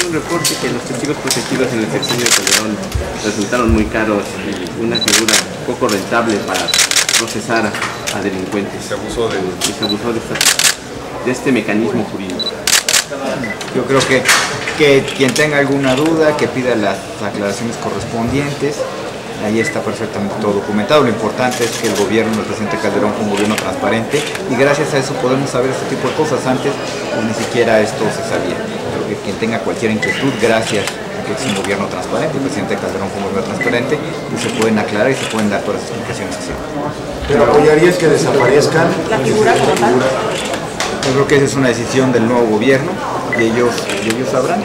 un reporte que los testigos protegidos en el sexenio de Calderón resultaron muy caros y una figura poco rentable para procesar a delincuentes. Se abusó de este mecanismo jurídico. Yo creo que quien tenga alguna duda, que pida las aclaraciones correspondientes. Ahí está perfectamente todo documentado. Lo importante es que el gobierno del presidente Calderón fue un gobierno transparente y gracias a eso podemos saber este tipo de cosas. Antes pues, ni siquiera esto se sabía. Creo que quien tenga cualquier inquietud, gracias a que es un gobierno transparente, el presidente Calderón fue un gobierno transparente, pues se pueden aclarar y se pueden dar todas las explicaciones que sean. ¿Pero apoyarías que desaparezcan la figura como tal? Yo creo que esa es una decisión del nuevo gobierno y ellos sabrán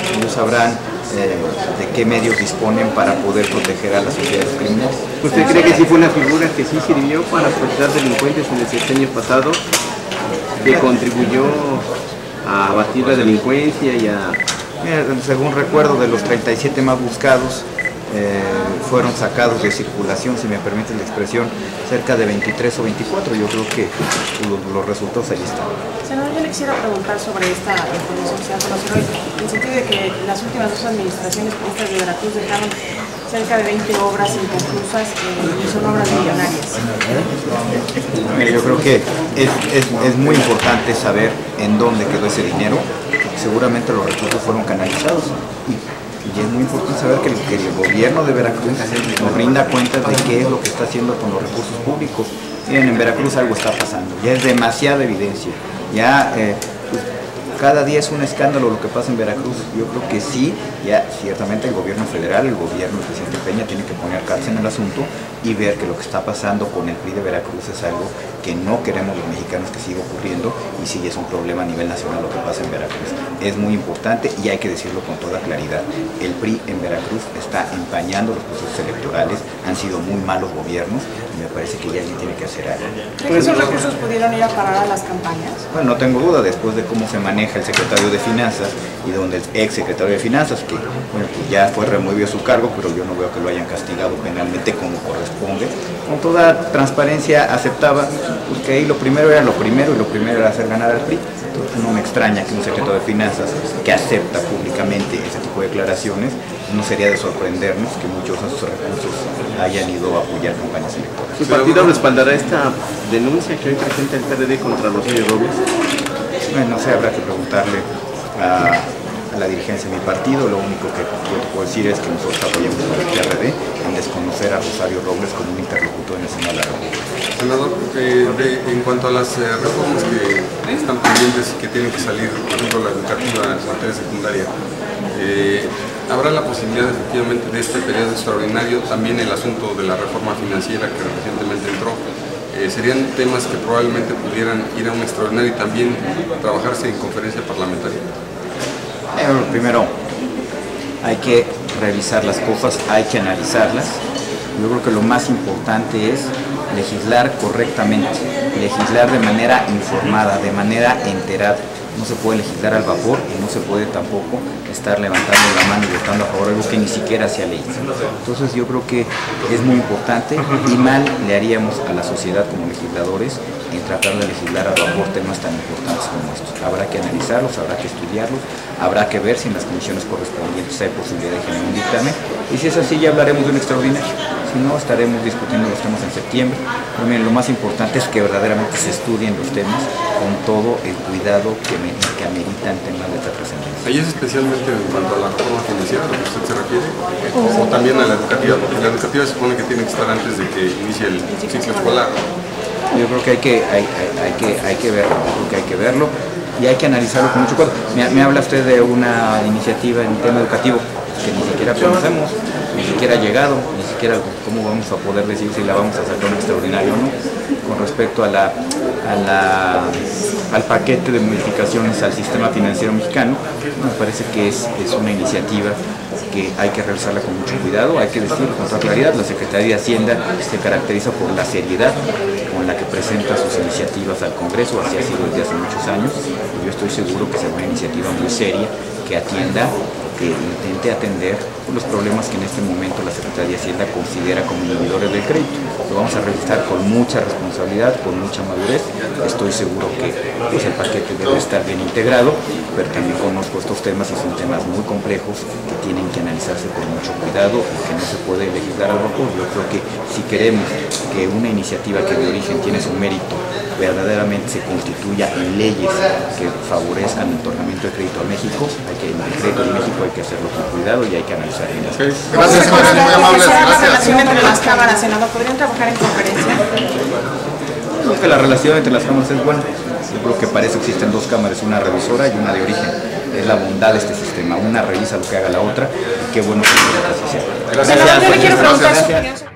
de qué medios disponen para poder proteger a las sociedades criminales. ¿Usted cree que sí fue una figura que sí sirvió para procesar delincuentes en el sexenio pasado, que contribuyó a abatir la delincuencia y a... Mira, según recuerdo, de los 37 más buscados, fueron sacados de circulación, si me permite la expresión, cerca de 23 o 24. Yo creo que los resultados ahí están. Senador, yo le quisiera preguntar sobre esta información que se ha conocido hoy, en el sentido de que las últimas dos administraciones priistas de Veracruz dejaron cerca de 20 obras inconclusas y son obras millonarias. Yo creo que es muy importante saber en dónde quedó ese dinero, porque seguramente los recursos fueron canalizados. Y es muy importante saber que el gobierno de Veracruz nos rinda cuenta de qué es lo que está haciendo con los recursos públicos. Miren, en Veracruz algo está pasando, ya es demasiada evidencia. Ya cada día es un escándalo lo que pasa en Veracruz. Yo creo que sí, ya ciertamente el gobierno federal, el gobierno del presidente Peña tiene que poner cartas en el asunto y ver que lo que está pasando con el PRI de Veracruz es algo que no queremos los mexicanos que siga ocurriendo y sí es un problema a nivel nacional lo que pasa en Veracruz. Es muy importante y hay que decirlo con toda claridad. El PRI en Veracruz está empañando los procesos electorales, han sido muy malos gobiernos y me parece que ya alguien tiene que hacer algo. ¿Cree que esos recursos pudieron ir a parar a las campañas? Bueno, no tengo duda, después de cómo se maneja el secretario de Finanzas y donde el ex secretario de Finanzas, que bueno, pues ya fue removido su cargo, pero yo no veo que lo hayan castigado penalmente como corresponde, con toda transparencia aceptaba pues, que ahí lo primero era lo primero y lo primero era hacer ganar al PRI. Entonces no me extraña que un secretario de Finanzas que acepta públicamente ese tipo de declaraciones, no sería de sorprendernos que muchos de esos recursos hayan ido a apoyar campañas electorales. ¿Su partido respaldará esta denuncia que hoy presenta el PRD contra Rosario Robles? Bueno, no sé, habrá que preguntarle a la dirigencia de mi partido. Lo único que yo te puedo decir es que nosotros apoyamos con el PRD en desconocer a Rosario Robles como un interlocutor en el Senado de la República. Senador, en cuanto a las reformas que están pendientes y que tienen que salir, por ejemplo la educativa en materia secundaria, ¿habrá la posibilidad efectivamente de este periodo extraordinario, también el asunto de la reforma financiera que recientemente entró? ¿Serían temas que probablemente pudieran ir a un extraordinario y también trabajarse en conferencia parlamentaria? Primero, hay que revisar las cosas, hay que analizarlas. Yo creo que lo más importante es legislar correctamente, legislar de manera informada, de manera enterada. No se puede legislar al vapor y no se puede tampoco estar levantando la mano y votando a favor de algo que ni siquiera se ha leído. Entonces yo creo que es muy importante y mal le haríamos a la sociedad como legisladores en tratar de legislar al vapor temas tan importantes como estos. Habrá que analizarlos, habrá que estudiarlos, habrá que ver si en las comisiones correspondientes hay posibilidad de generar un dictamen y si es así ya hablaremos de un extraordinario. Si no, estaremos discutiendo los temas en septiembre. Pero miren, lo más importante es que verdaderamente se estudien los temas con todo el cuidado que ameritan temas de esta trascendencia. ¿Ahí es especialmente en cuanto a la reforma financiera a lo que usted se refiere? ¿O también a la educativa? Porque la educativa se supone que tiene que estar antes de que inicie el ciclo escolar. Yo creo que hay que verlo y hay que analizarlo con mucho cuidado. Me habla usted de una iniciativa en tema educativo que ni siquiera conocemos, ni siquiera ha llegado, ni siquiera cómo vamos a poder decir si la vamos a sacar un extraordinario o no. Con respecto al paquete de modificaciones al sistema financiero mexicano, me parece que es una iniciativa que hay que realizarla con mucho cuidado. Hay que decirlo con toda claridad, la Secretaría de Hacienda se caracteriza por la seriedad con la que presenta sus iniciativas al Congreso, así ha sido desde hace muchos años, y yo estoy seguro que será una iniciativa muy seria que atienda, que intente atender los problemas que en este momento la Secretaría de Hacienda considera como inhibidores del crédito. Lo vamos a realizar con mucha responsabilidad, con mucha madurez. Estoy seguro que pues, el paquete debe estar bien integrado, pero también conozco estos temas y son temas muy complejos que tienen que analizarse con mucho cuidado y que no se puede legislar al vapor. Yo creo que si queremos que una iniciativa que de origen tiene su mérito verdaderamente se constituya en leyes que favorezcan el otorgamiento de crédito a México, el crédito de México hay que hacerlo con cuidado y hay que analizar bien las cosas. Gracias, Mariano, muy amables. La relación entre las cámaras, senador, ¿podrían trabajar en conferencia? Creo que la relación entre las cámaras es buena. Yo creo que para eso existen dos cámaras, una revisora y una de origen. Es la bondad de este sistema. Una revisa lo que haga la otra y qué bueno que así sea. Senador, yo le quiero preguntar su Gracias. opinión.